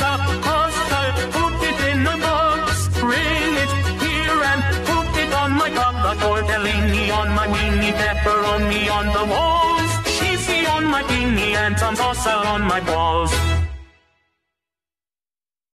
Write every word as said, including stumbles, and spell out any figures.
pasta, custard, put it in a box, bring it here and put it on my collar, tortellini on my weenie, pepperoni on the walls, cheesy on my beanie, and some salsa on my balls.